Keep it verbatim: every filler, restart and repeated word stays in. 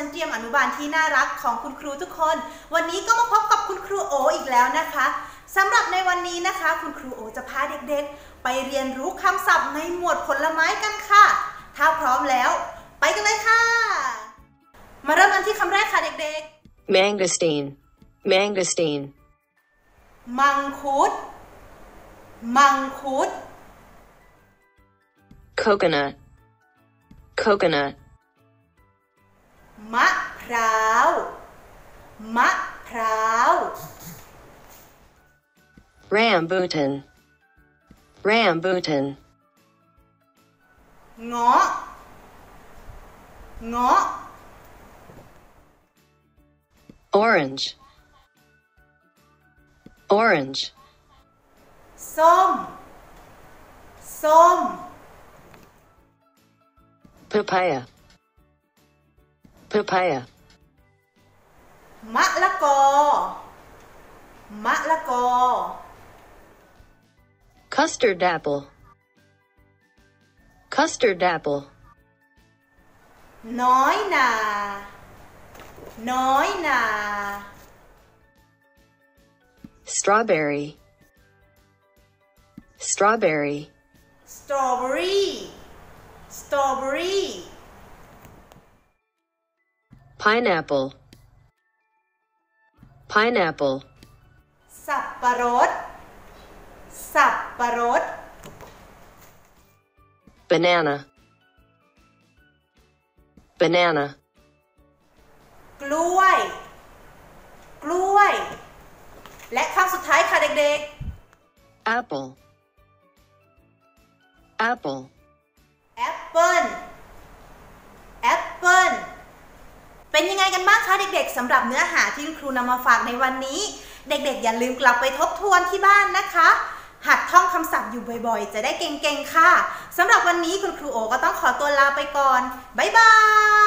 ชั้นเตรียมอนุบาลที่น่ารักของคุณครูทุกคนวันนี้ก็มาพบกับคุณครูโออีกแล้วนะคะสำหรับในวันนี้นะคะคุณครูโอจะพาเด็กๆไปเรียนรู้คำศัพท์ในหมวดผลไม้กันค่ะถ้าพร้อมแล้วไปกันเลยค่ะมาเริ่มกันที่คำแรกค่ะเด็กๆ mangosteen mangosteen มังคุดมังคุด coconut coconut มะพร้าวมะพร้าว rambutan rambutan เงาะเงาะ orange orange ส้มส้ม papaya papaya มะละกอมะละกอ custard apple custard apple น้อยนาน้อยนา strawberry strawberry สตรอเบอรี่สตรอเบอรี่ pineapple pineapple สับปะรดสับปะรด banana banana กล้วยกล้วยและคำสุดท้ายค่ะเด็กๆ apple apple แอปเปิ้ลแอปเปิ้ลเป็นยังไงกันบ้างคะเด็กๆสำหรับเนื้อหาที่คุณครูนำมาฝากในวันนี้เด็กๆอย่าลืมกลับไปทบทวนที่บ้านนะคะหัดท่องคำศัพท์อยู่บ่อยๆจะได้เก่งๆค่ะสำหรับวันนี้คุณครูโอก็ต้องขอตัวลาไปก่อนบ๊ายบาย